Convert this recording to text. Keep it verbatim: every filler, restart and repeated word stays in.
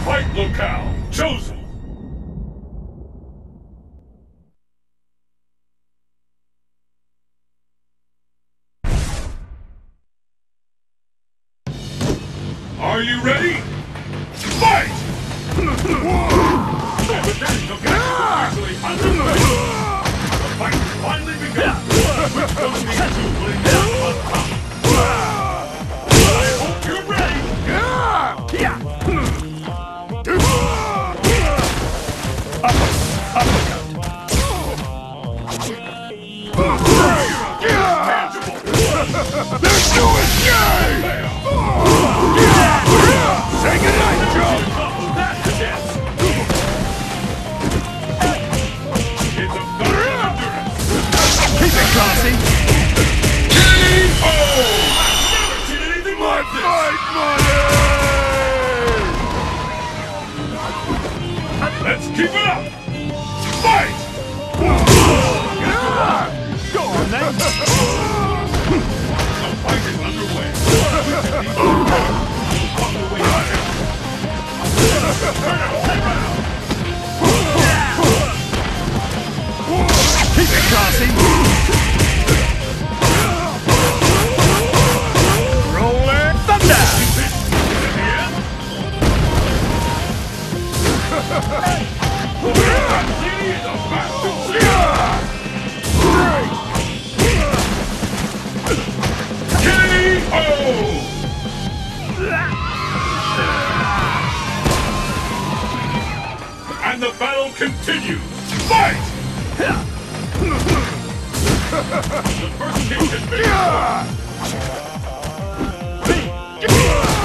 Fight locale chosen. Are you ready? Fight! Actually underway. The fight has finally begun. Which one of these two will emerge on top? I hope you're ready. Tangible. There's no escape! Say goodnight, Joe! That's the death! It's a matter of endurance! Keep it classy! K O! I've never seen anything like this! Let's keep it up! Fight! Go on, then! The fight is underway! On the way out! Keep it classy! Rolling thunder! K O! And the battle continues! Fight! The first kick has been